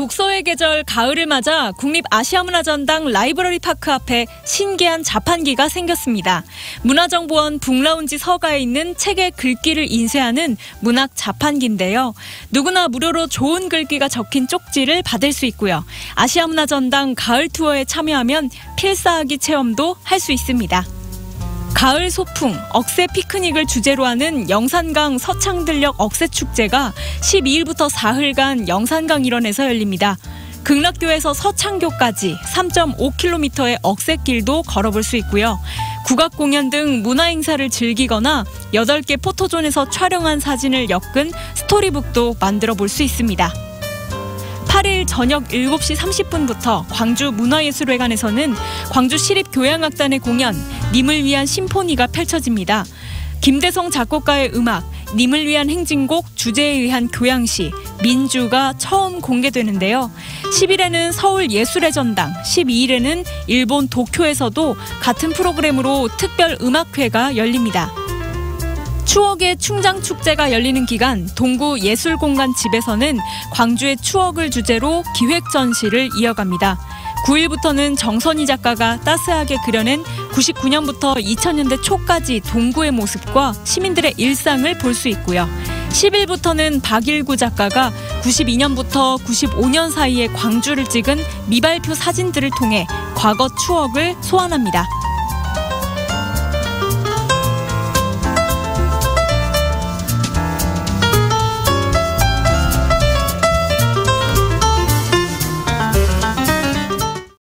독서의 계절 가을을 맞아 국립아시아문화전당 라이브러리 파크 앞에 신기한 자판기가 생겼습니다. 문화정보원 북라운지 서가에 있는 책의 글귀를 인쇄하는 문학 자판기인데요. 누구나 무료로 좋은 글귀가 적힌 쪽지를 받을 수 있고요. 아시아문화전당 가을 투어에 참여하면 필사하기 체험도 할 수 있습니다. 가을 소풍, 억새 피크닉을 주제로 하는 영산강 서창들녘 억새축제가 12일부터 사흘간 영산강 일원에서 열립니다. 극락교에서 서창교까지 3.5km의 억새길도 걸어볼 수 있고요. 국악 공연 등 문화행사를 즐기거나 8개 포토존에서 촬영한 사진을 엮은 스토리북도 만들어 볼 수 있습니다. 8일 저녁 7시 30분부터 광주문화예술회관에서는 광주시립교향악단의 공연 님을 위한 심포니가 펼쳐집니다. 김대성 작곡가의 음악 님을 위한 행진곡 주제에 의한 교향시 민주가 처음 공개되는데요. 10일에는 서울예술의 전당, 12일에는 일본 도쿄에서도 같은 프로그램으로 특별 음악회가 열립니다. 추억의 충장축제가 열리는 기간 동구예술공간 집에서는 광주의 추억을 주제로 기획전시를 이어갑니다. 9일부터는 정선희 작가가 따스하게 그려낸 99년부터 2000년대 초까지 동구의 모습과 시민들의 일상을 볼 수 있고요. 10일부터는 박일구 작가가 92년부터 95년 사이에 광주를 찍은 미발표 사진들을 통해 과거 추억을 소환합니다.